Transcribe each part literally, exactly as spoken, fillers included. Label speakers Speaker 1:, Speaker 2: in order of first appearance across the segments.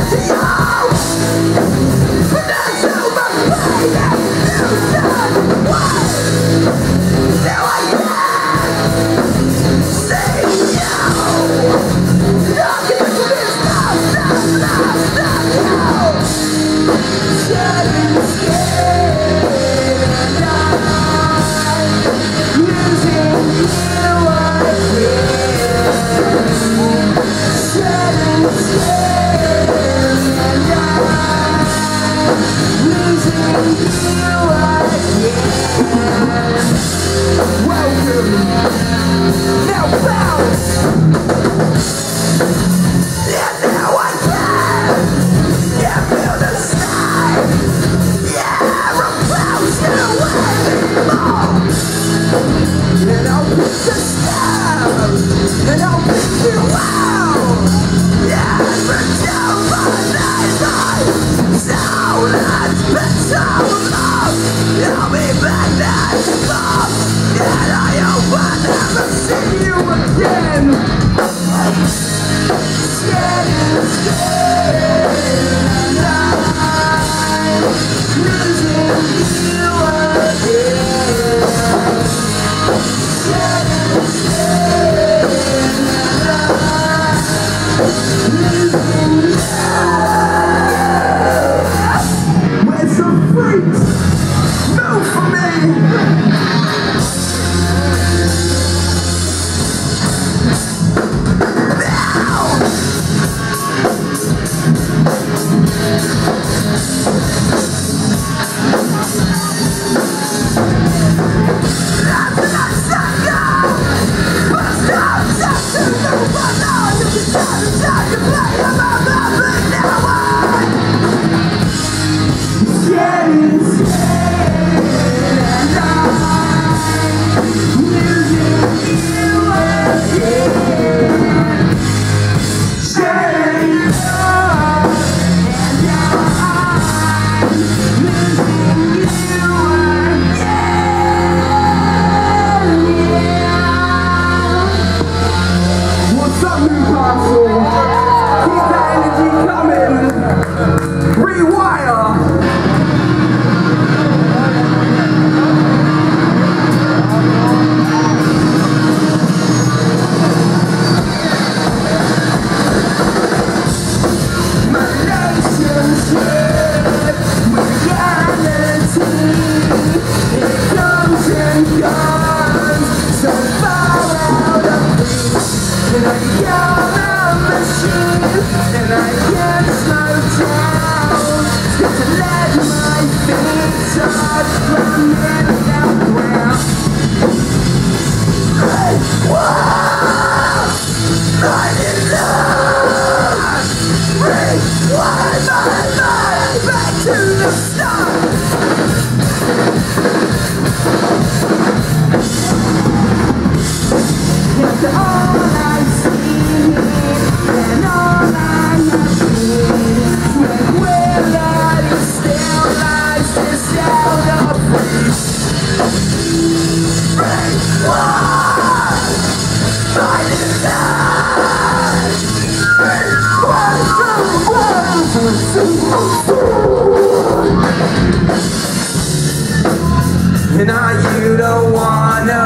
Speaker 1: And now you don't wanna,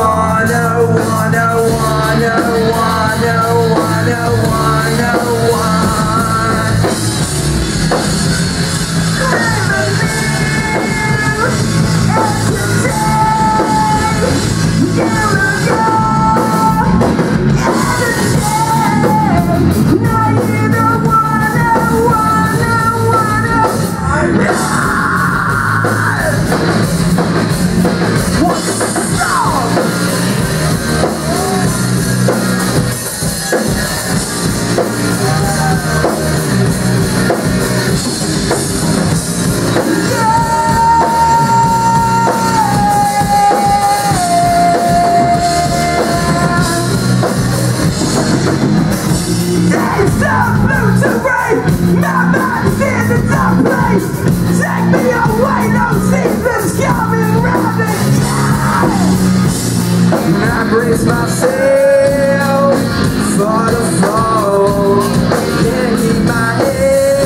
Speaker 1: wanna, wanna, wanna, wanna, wanna, wanna, want. Never live as you say, never go, never change. Now you don't wanna, wanna, wanna, wanna. Take me away, no seasons coming round again. I brace myself for the fall. Can't keep my head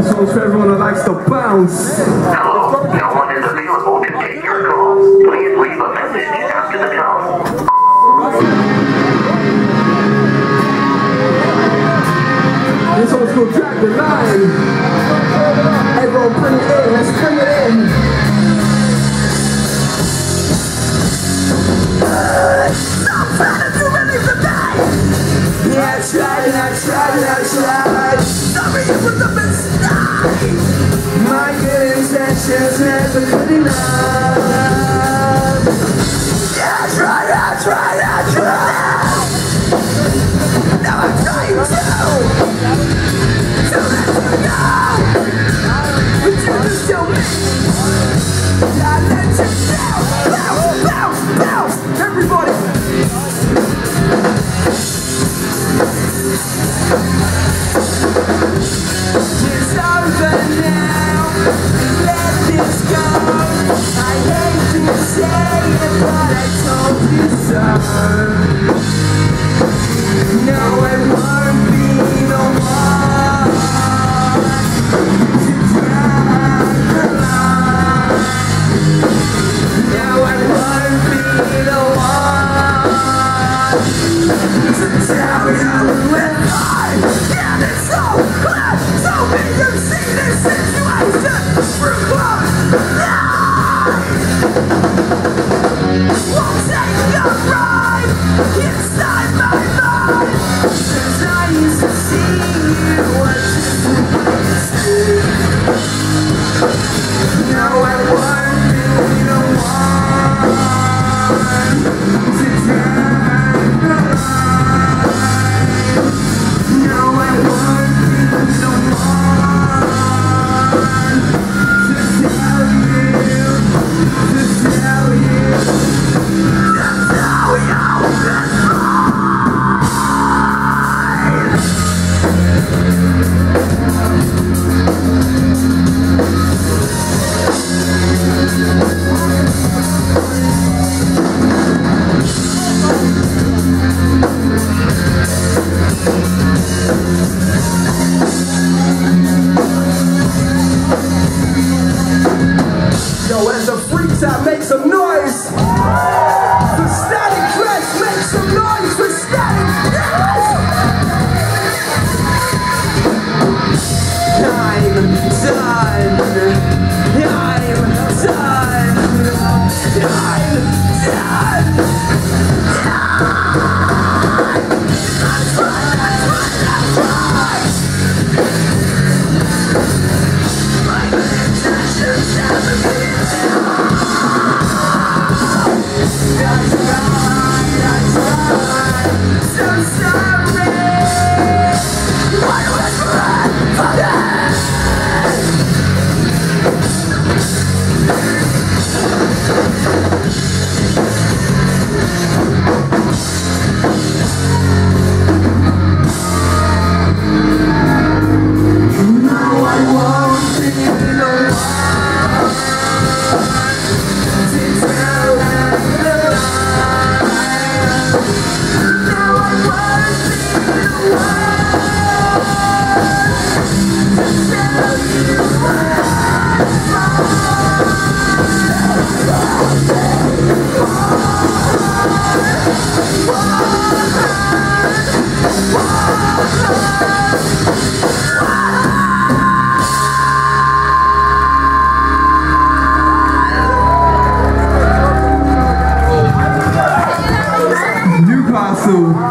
Speaker 1: This one's for everyone that likes to bounce.
Speaker 2: Hello, no one is available to take your call. Please leave a message after the tone.
Speaker 1: This one's called Drag the Line. Everyone bring it in, let's bring it in. Yeah, I tried and I tried and I tried. Sorry, it was a mistake. My good intentions never good enough. Yeah, I tried, I tried, I tried. Now I'm trying to To let you know. But you just tell me I let you down. Bounce, bounce, bounce. Everybody. It's over now, let this go. I hate to say it, but I told you so. No, I won't be the one to drag the line. No, I won't be the one to tell you when I get it so clear. So me you see this situation through close eyes. Won't take a ride inside my mind. Cause I used to see you as you. No, I won't be the one to drag the line. No, I won't be the one to tell you, to tell you, to tell you it's Yo, as the freaks out, make some noise for Static Dress. Make some noise for Static Dress. I'm done. I'm done. I'm done. Newcastle.